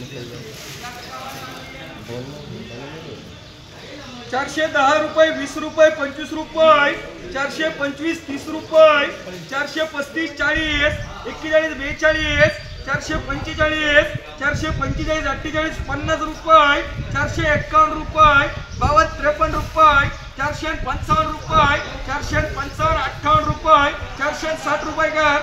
410 रुपये, 20 रुपये, 25 रुपये, 425, 30 रुपये, 435, 40, 41, 42, 445, 445, 48, 50 रुपये, 451 रुपये, 52, 53 रुपये, 455 रुपये, 455, 58 रुपये, 460 रुपये कर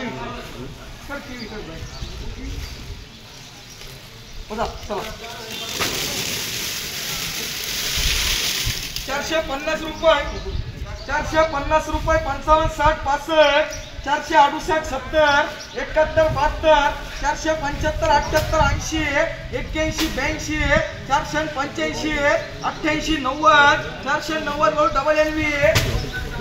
चला 450 रुपये, 450 रुपये, 55, 60, 65, 468, 70, 71, 72, 475, 78, 80, 81, 82, 485, 88, 90, 490 डबल LV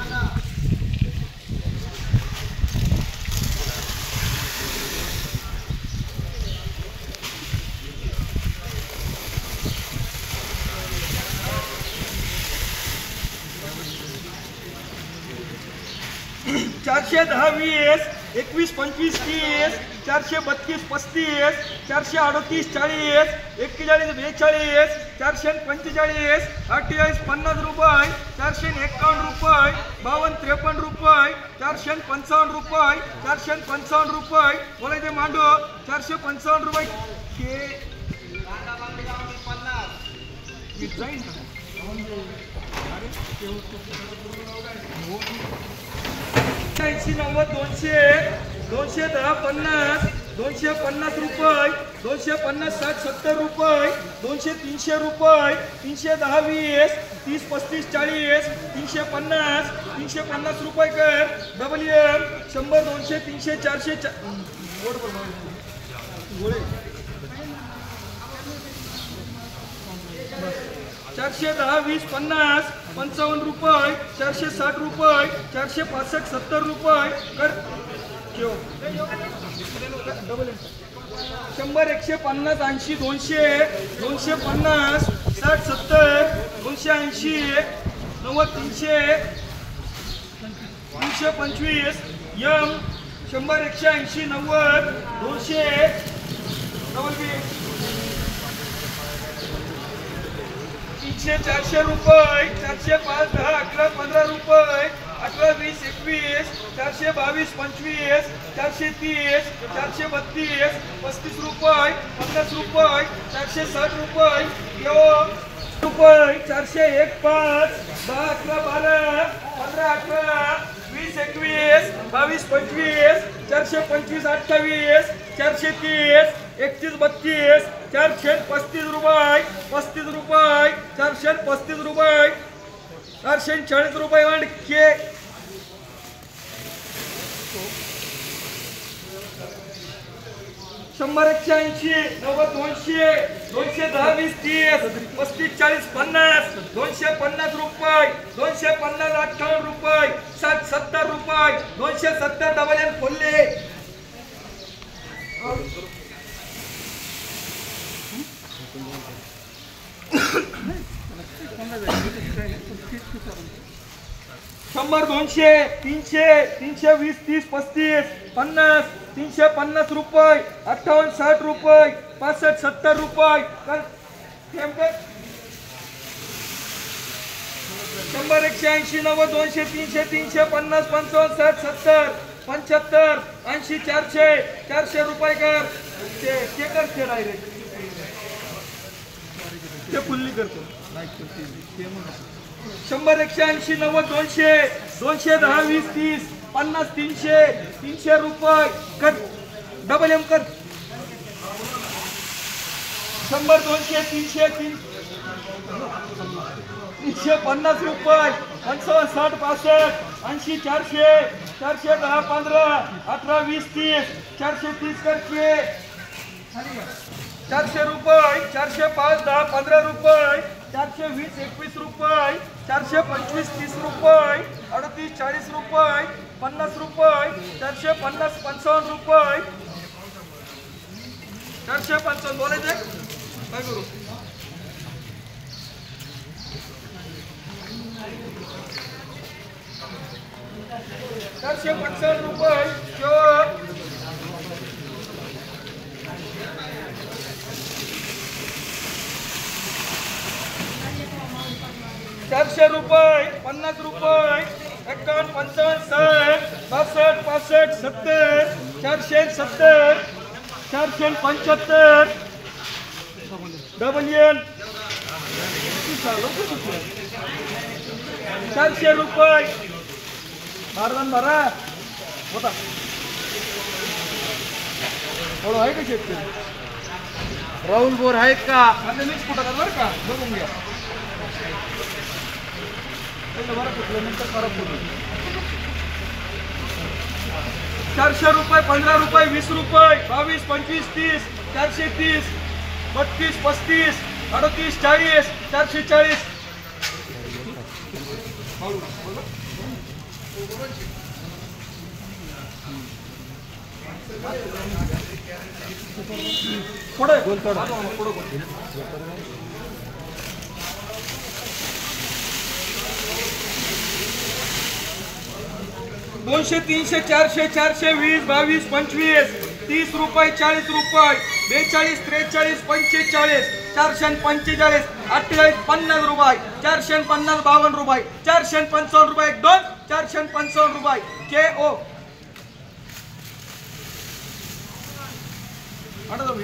410, 20, 21, 25, 30, 432, 35, 438, 40, 41, 42, 445, 48, 50 रुपये, 451 रुपये, 52, 53 रुपये, 455 रुपये, 455 रुपये बोलायचे मांडो 455 रुपये ऐंशी 90 200 210 50 250 रुपये 250 60 70 रुपये 200 300 रुपये 310 20 30 35 40 350 350 रुपये कर डबल एम 100 200 300 400 410 20 50 55 रुपये 460 रुपये 465 70 रुपये कर 100 150 80 200 250 60 70 280 90 300 325 एम 100 180 90 200 300 400 रुपये 405 10 11 15 रुपये 18 20 21 422 25 430 432 35 रुपये 50 रुपये 460 रुपये रुपये 401 5 10 11 12 15 18 20 21 22 25 425 28 31 32 435 रुपये 35 रुपये 435 रुपये 440 रुपये वाढके 100 180 90 200 210 20 30 35 40 50 250 रुपये 250 58 रुपये 60 70 रुपये 270 डबल एम खोलले 100 200 300 320 30 35 50 350 रुपये 58 60 रुपये 65 70 रुपये 100 180 90 200 300 350 55 60 70 75 80 400 रुपये कर ते करते डायरेक्ट ते फुल्ली करतो 100 180 90 200 210 20 30 50 300 रुपये कर डबल एम कर 100 200 300 350 रुपये 55 60 65 80 400 410 15 18 20 30 430 करके 400 रुपये 405 10 15 रुपये 420 21 रुपये 425 30 रुपये 38 40 रुपये 50 रुपये 450 55 रुपये 455 बोलायचे काय करू 455 रुपये 400 रुपये 50 रुपये 51 55 60 62 65 70 470 डबल एल 400 रुपये मारदान भरा होता थोडं आहे का शेतकरी राहुल बोर आहेत का आता मीच कुठं बरं का बघून घ्या बरं कुठलं नंतर फरक पडतो 400 रुपये 15 रुपये 20 रुपये 22 25 30 430 32 35 38 40 440 पुढे गोल थोडा पुढे 200 300 400 420 22 25 30 रुपये 40 रुपये 42 43 45 445 48 50 रुपये 450 52 रुपये 455 रुपये 1 2 455 रुपये के ओ आता तुम्ही